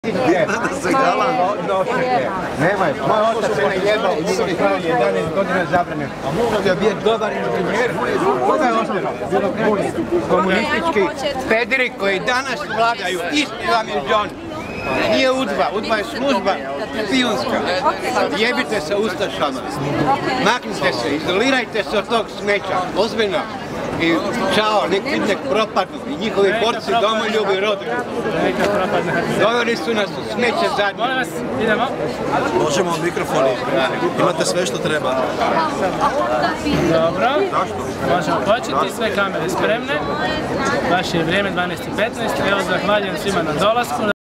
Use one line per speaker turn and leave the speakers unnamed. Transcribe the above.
Nemoj, moj otac se ne jebao u njihovi kralji 11 godina zabrane. A mogo je bio dobar inženjer. Koga je ostalo? Komunistički pederi koji danas vladaju. Isti vam je John. Nije udba, udba je služba špijunska. Jebite se ustašama. Maknite se, izolirajte se od tog smeća. Ozbiljno. I čao, nek propadnu. I njihovi borci domoljubi rodili. Doveli su nas u smeće zadnje.
Molim vas, idemo.
Možemo mikrofoni. Imate sve što treba.
Dobro. Možemo početi, sve kamere spremne. Vaše je vrijeme 12:15. Evo, zahvaljujem svima na dolasku.